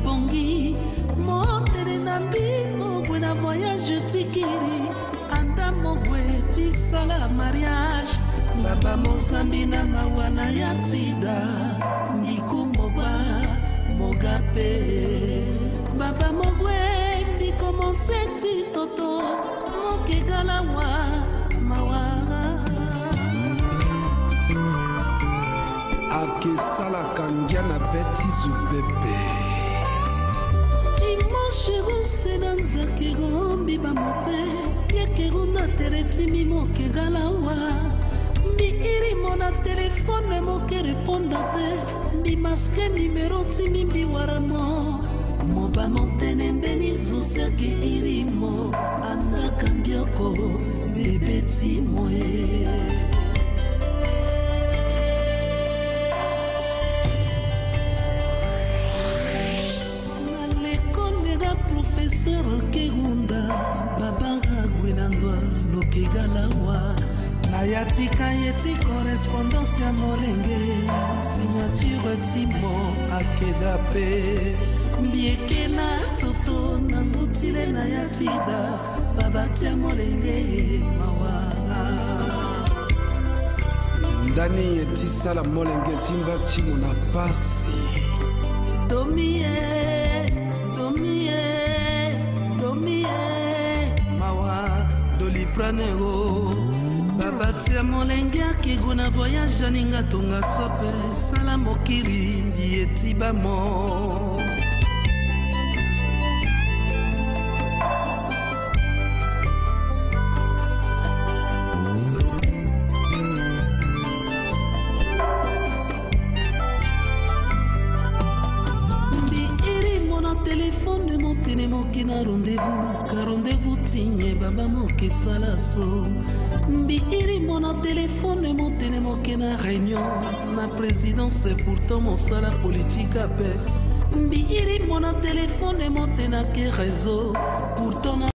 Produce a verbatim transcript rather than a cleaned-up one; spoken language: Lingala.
bongi motele na mbimo gwe na voyage tikiri anda mogwe tisala mariage baba mozambi na mawana ya tida ndiku moba mogape baba mogwe mbiko monseti toto mokegala wa mawa akesala kangia na beti zupepe dimanche rusena nzakiro mbiba mope yekero na teretimi mokegala wa mbi iri mona telefone moke reponda te mbi maske numero timi mbi waramo moba montene mbeni zusiaki irimo andaka mbioko bebeti moe professeur Kegunda babanga gwenandwa lokegalawa nayatika yeti correspondance ya molenge signature timo akedape mbiekena toto nangutile na yatida babatia molenge mawa ndani yetisala molenge timba timo na pasi domie dolipranego babatia molenge akego na voyage aninga tonga sope sala mokili mbietibamo telefone motene moke na rendez-vous ka rendez-vous tinye baba moke salaso mbi iri mona telefone motene moke na réunion na présidence pourtant mosala politique ape mbi iri mona telefone motena ke réseau